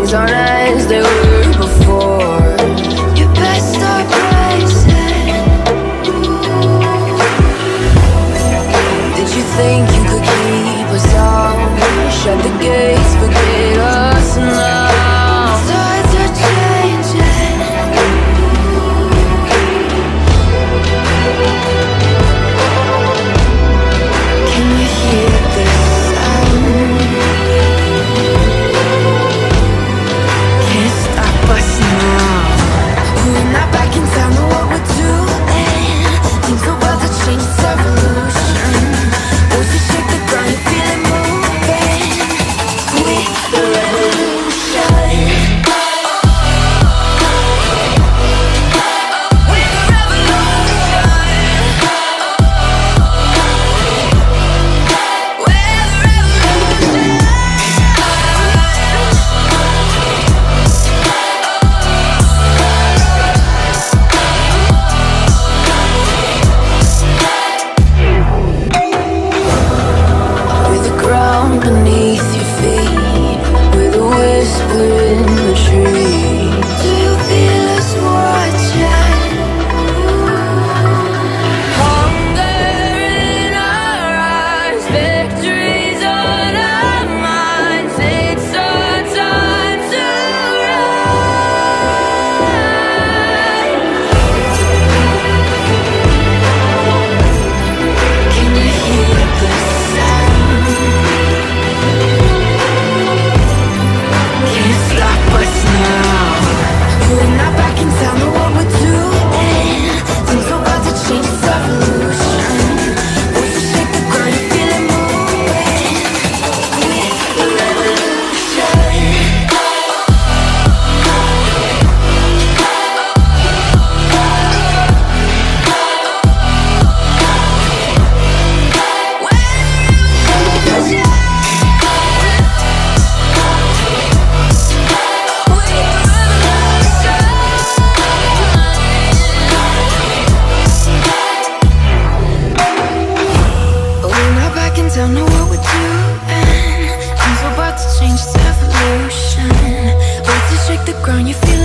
days aren't as they were before. You best start rising. Did you think you could keep us out? Shut the gates, forget us now. Tides are changing. Can you hear the sound? Can't stop us now. We're not back in town, know what we're doing. Things are about to change, it's evolution. Voices shake the ground, you feel it moving. We the revolution. Beneath your feet, with a whisper in the tree. Do you feel us watching? Hunger in our eyes, victories on our minds. It's our time to rise. Can you hear the sound? Can't stop us now. We're not back in town, know what we're doing. Things are about to change, it's evolution. Voices shake the ground, you feel it moving. We're the revolution. We're not back in town, know what we're doing. Things are about to change, it's evolution. Voices shake the ground, you feel